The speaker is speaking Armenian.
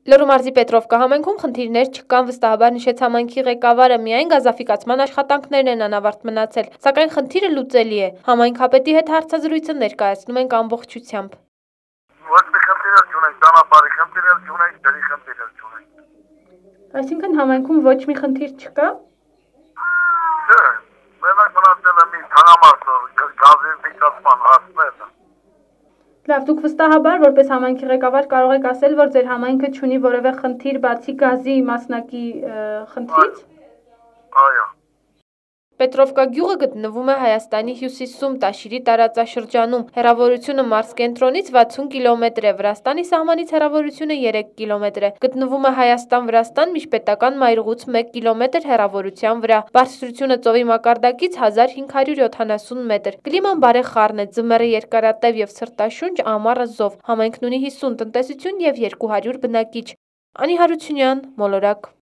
Լոռու մարզի Պետրովկա համայնքում խնդիրներ չկան, վստահաբար նշեց համայնքի ղեկավարը, միայն գազաֆիկացման աշխատանքներն են անավարտ մնացել, սակայն խնդիրը լուծելի է։ Համայնքապետի հետ հարցազրույցը ներկայացնում ենք ամբողջությամբ։ Ոչ մի խնդիր չունենք, ճանապարհի խնդիր չունենք, ջրի խնդիր չունենք։ Այսինքն համայնքում ոչ մի խնդիր չկա։ Չէ, մենակ մնացել է մի թղամասը գազաֆիկացման հարցները։ Լավ, դուք վստահաբար որպես համայնքի ղեկավար կարող եք ասել, որ ձեր համայնքը չունի որևէ խնդիր բացի գազի մասնակի խնդրից։ Այո։ Պետրովկա գյուղը գտնվում է Հայաստանի հյուսիսում, Տաշիրի տարածաշրջանում, հեռավորությունը մարզ կենտրոնից 60 կիլոմետր է, Վրաստանի սահմանից հեռավորությունը 3 կիլոմետր է, գտնվում է Հայաստան-Վրաստան միջպետական մայրուղուց 1 կիլոմետր հեռավորության վրա, բարձրությունը ծովի մակարդակից 1570 մետր, կլիման բարեխառն է, ձմեռը երկարատև և սրտաշունչ, ամառը զով, համայնքն ունի 50 տնտեսություն և 200 բնակիչ։ Անի Հարությունյան, Մոլորակ։